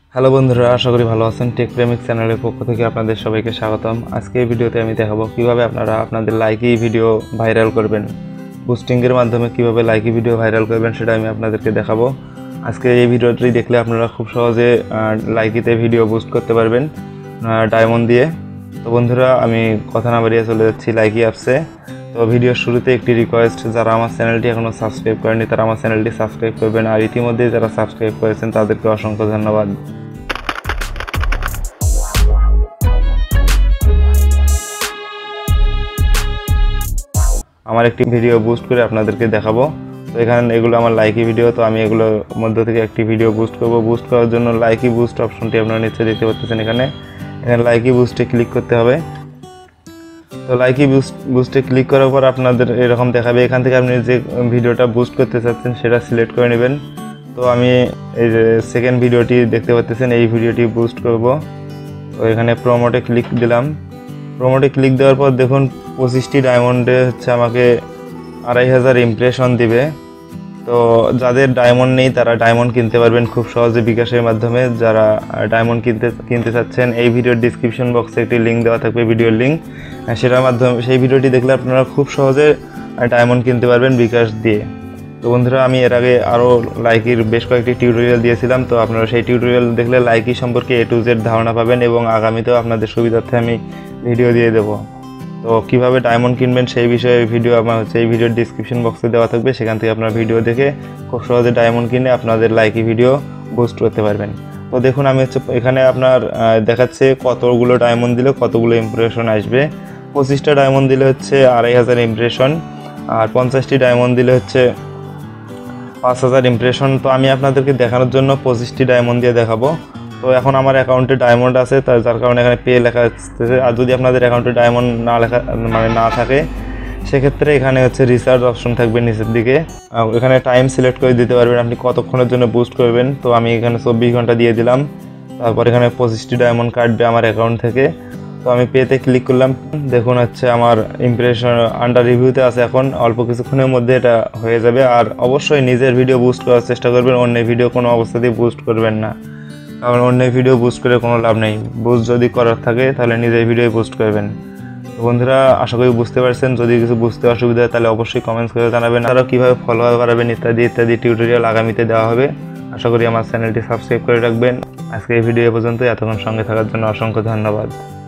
Hello বন্ধুরা, আশা করি ভালো আছেন। টেক প্রেমিক চ্যানেলের পক্ষ থেকে আপনাদের সবাইকে স্বাগতম। আজকে এই ভিডিওতে আমি দেখাবো কিভাবে আপনারা আপনাদের লাইকি ভিডিও ভাইরাল করবেন। বুস্টিংয়ের মাধ্যমে কিভাবে লাইকি ভিডিও ভাইরাল করবেন সেটা আমি আপনাদেরকে দেখাবো। আজকে এই ভিডিওটি দেখলে আপনারা খুব সহজে লাইকিতে ভিডিও বুস্ট করতে পারবেন ডায়মন্ড দিয়ে। তো বন্ধুরা, আমি কথা না বাড়িয়ে চলে যাচ্ছি লাইকি অ্যাপসে। তো ভিডিওর শুরুতে একটি রিকোয়েস্ট, যারা আমার চ্যানেলটি এখনও সাবস্ক্রাইব করেনি তারা আমার চ্যানেলটি সাবস্ক্রাইব করবেন, আর ইতিমধ্যে যারা সাবস্ক্রাইব করেছেন তাদেরকে অসংখ্য ধন্যবাদ। আমার একটি ভিডিও বুস্ট করে আপনাদেরকে দেখাবো। তো এখানে এগুলো আমার লাইকি ভিডিও, তো আমি এগুলোর মধ্য থেকে একটি ভিডিও বুস্ট করব। বুস্ট করার জন্য লাইকি বুস্ট অপশনটি আপনারা নিচে দেখতে পাচ্ছেন। এখানে লাইকি বুস্টে ক্লিক করতে হবে। তো লাইকি বুস্টে ক্লিক করার পর আপনাদের এরকম দেখাবে। এখান থেকে আপনি যে ভিডিওটা বুস্ট করতে চাচ্ছেন সেটা সিলেক্ট করে নেবেন। তো আমি এই যে সেকেন্ড ভিডিওটি দেখতে পাচ্ছেন, এই ভিডিওটি বুস্ট করব। তো এখানে প্রমোটে ক্লিক দিলাম। প্রমোটে ক্লিক দেওয়ার পর দেখুন 25টি ডায়মন্ডে আমাকে 2500 ইমপ্রেশন দিবে। তো যাদের ডায়মন্ড নেই তারা ডায়মন্ড কিনতে পারবেন খুব সহজে বিকাশের মাধ্যমে। যারা ডায়মন্ড কিনতে চাচ্ছেন, এই ভিডিওর ডিসক্রিপশন বক্সে একটি লিঙ্ক দেওয়া থাকবে, ভিডিওর লিঙ্ক। সেটার মাধ্যমে সেই ভিডিওটি দেখলে আপনারা খুব সহজে ডায়মন্ড কিনতে পারবেন বিকাশ দিয়ে। তো বন্ধুরা, আমি এর আগে আরও লাইকির বেশ কয়েকটি টিউটোরিয়াল দিয়েছিলাম। তো আপনারা সেই টিউটোরিয়াল দেখলে লাইকি সম্পর্কে A to Z ধারণা পাবেন, এবং আগামীতেও আপনাদের সুবিধার্থে আমি ভিডিও দিয়ে দেবো। তো কীভাবে ডায়মন্ড কিনবেন সেই বিষয়ে ভিডিও আমার এই ভিডিওর ডিসক্রিপশন বক্সে দেওয়া থাকবে, সেখান থেকে আপনারা ভিডিও দেখে খুব সহজে ডায়মন্ড কিনে আপনাদের লাইকি ভিডিও বুস্ট করতে পারবেন। তো দেখুন, আমি এখানে আপনার দেখাচ্ছে কতগুলো ডায়মন্ড দিলে কতগুলো ইমপ্রেশন আসবে। 25টা ডায়মন্ড দিলে 2500 ইমপ্রেশন, আর 50টি ডায়মন্ড দিলে 5000 ইমপ্রেশন। তো আমি আপনাদেরকে দেখানোর জন্য 25টি ডায়মন্ড দিয়ে দেখাবো। তো এখন আমার অ্যাকাউন্টে ডায়মন্ড আছে, যার কারণে এখানে পে লেখা আসতেছে। আর যদি আপনাদের অ্যাকাউন্টে ডায়মন্ড না থাকে, সেক্ষেত্রে এখানে রিচার্জ অপশন থাকবে নিচের দিকে। এখানে টাইম সিলেক্ট করে দিতে পারবেন আপনি কতক্ষণের জন্য বুস্ট করবেন। তো আমি এখানে 24 ঘন্টা দিয়ে দিলাম। তারপর এখানে 25টি ডায়মন্ড কাটবে আমার অ্যাকাউন্ট থেকে। তো আমি পেতে ক্লিক করলাম। দেখুন আমার ইমপ্রেশন আন্ডার রিভিউতে আছে। এখন অল্প কিছুক্ষণের মধ্যে এটা হয়ে যাবে। আর অবশ্যই নিজের ভিডিও বুস্ট করার চেষ্টা করবেন, অন্যের ভিডিও কোনো অবস্থাতেই বুস্ট করবেন না, কারণ অন্যের ভিডিও বুস্ট করে কোনো লাভ নেই। বুস্ট যদি করার থাকে তাহলে নিজের ভিডিও বুস্ট করবেন। বন্ধুরা, আশা করি বুঝতে পারছেন। যদি কিছু বুঝতে অসুবিধা হয় তাহলে অবশ্যই কমেন্টস করে জানাবেন। আরও কীভাবে ফলোয়ার বাড়াবেন ইত্যাদি ইত্যাদি টিউটোরিয়াল আগামীতে দেওয়া হবে। আশা করি আমার চ্যানেলটি সাবস্ক্রাইব করে রাখবেন। আজকে এই ভিডিও পর্যন্ত, এতক্ষণ সঙ্গে থাকার জন্য অসংখ্য ধন্যবাদ।